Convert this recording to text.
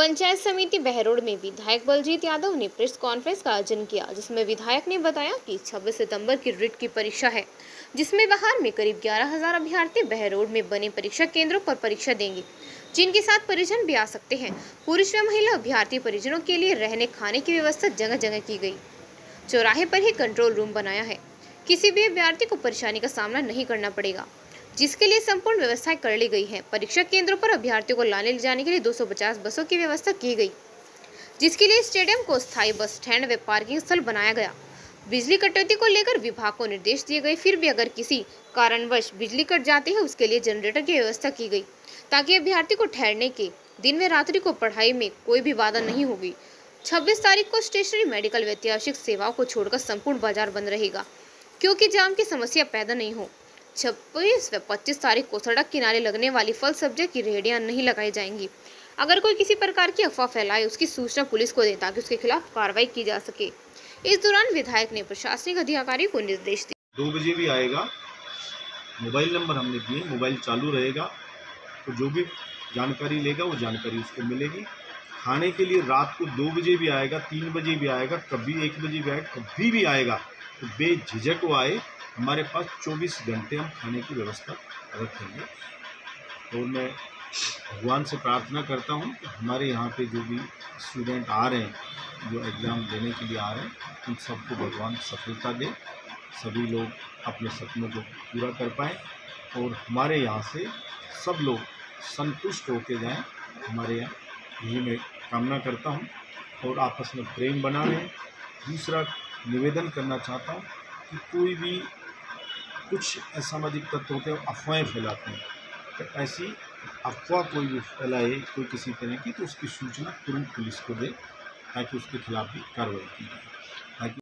पंचायत समिति बहरोड में विधायक बलजीत यादव ने प्रेस कॉन्फ्रेंस का आयोजन किया, जिसमें विधायक ने बताया कि 26 सितंबर की रिट की परीक्षा है, जिसमें बिहार में करीब 11,000 अभ्यर्थी बहरोड में बने परीक्षा केंद्रों पर परीक्षा देंगे, जिनके साथ परिजन भी आ सकते हैं। पुरुष व महिला अभ्यर्थी परिजनों के लिए रहने खाने की व्यवस्था जगह जगह की गई। चौराहे पर ही कंट्रोल रूम बनाया है, किसी भी अभ्यर्थी को परेशानी का सामना नहीं करना पड़ेगा, जिसके लिए संपूर्ण व्यवस्थाएं कर ली गई है। परीक्षा केंद्रों पर अभ्यर्थियों को लाने ले जाने के लिए 250 बसों की व्यवस्था की गई, जिसके लिए स्टेडियम को स्थायी बस स्टैंड व पार्किंग स्थल बनाया गया। बिजली कटौती को लेकर विभाग को निर्देश दिए गए, फिर भी अगर किसी कारणवश बिजली कट जाती है उसके लिए जनरेटर की व्यवस्था की गई, ताकि अभ्यर्थी को ठहरने के दिन व रात्रि को पढ़ाई में कोई भी बाधा नहीं होगी। 26 तारीख को स्टेशनरी, मेडिकल व अत्यावश्यक सेवाओं को छोड़कर संपूर्ण बाजार बंद रहेगा, क्योंकि जाम की समस्या पैदा नहीं हो। 26 व 25 तारीख को सड़क किनारे लगने वाली फल सब्जी की रेहड़ियां नहीं लगाई जाएंगी। अगर कोई किसी प्रकार की अफवाह फैलाए उसकी सूचना पुलिस को दें, ताकि उसके खिलाफ कार्रवाई की जा सके। इस दौरान विधायक ने प्रशासनिक अधिकारी को निर्देश दिए। 2 बजे भी आएगा, मोबाइल नंबर हमने दिए, मोबाइल चालू रहेगा, तो जो भी जानकारी लेगा वो जानकारी उसको मिलेगी। खाने के लिए रात को 2 बजे भी आएगा, 3 बजे भी आएगा, कभी 1 बजे भी आएगा, कभी भी आएगा, तो बेझिझक वो आए। हमारे पास 24 घंटे हम खाने की व्यवस्था रखेंगे। तो मैं भगवान से प्रार्थना करता हूँ कि हमारे यहाँ पे जो भी स्टूडेंट आ रहे हैं, जो एग्ज़ाम देने के लिए आ रहे हैं, उन सबको भगवान सफलता दे, सभी लोग अपने सपनों को पूरा कर पाएँ और हमारे यहाँ से सब लोग संतुष्ट होके जाएं। हमारे यहाँ यही मैं कामना करता हूँ और आपस में प्रेम बना रहें। दूसरा निवेदन करना चाहता हूँ कि कोई भी कुछ असामाजिक तत्व होते हैं, अफवाहें फैलाते हैं, तो ऐसी अफवाह कोई भी फैलाए कोई किसी तरह की, तो उसकी सूचना तुरंत पुलिस को दे, ताकि उसके खिलाफ भी कार्रवाई की जाए। ताकि